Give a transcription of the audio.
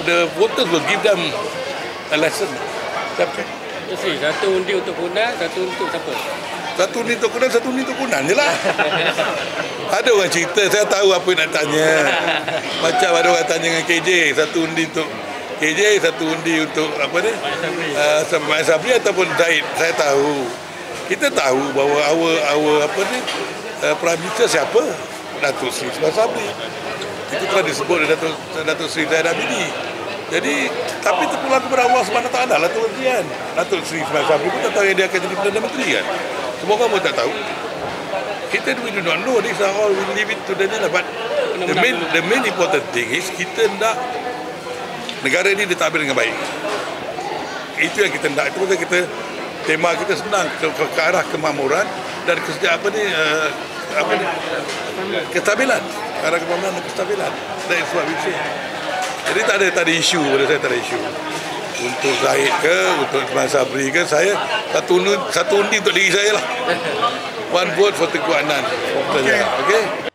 the voters will give them a lesson. Siapa? Satu undi untuk Kunan, satu untuk siapa? Satu ni untuk Kunan, satu ni untuk Kunan je lah. Ada orang cerita, saya tahu apa yang nak tanya. Macam ada orang tanya dengan KJ, satu undi untuk KJ, satu undi untuk apa ni? Mak Sabri ataupun Zaid. Saya tahu. Kita tahu bahawa our apa ni? Prime Minister siapa? Datuk Seri Mak Sabri. Itu telah disebut oleh Datuk Seri Zaid Abidi. Jadi, tapi terpulang kepada Allah SWT lah Tuan Rian. Datuk Seri Mak Sabri pun tak tahu yang dia akan jadi Perdana Menteri kan. Semua orang pun tak tahu. Kita we do not know, these are all we leave it to the day. But the main important thing is kita nak negara ini ditabir dengan baik. Itu yang kita nak. Itu pasal kita tema kita senang ke arah kemakmuran dan kestabilan. Ke arah kemakmuran dan kestabilan. That is what we say. Jadi tak ada isu pada saya, tak ada isu. Untuk Zahid ke, untuk Mak Sabri ke, saya satu undi untuk diri saya lah. One vote for Tengku Adnan. Okay.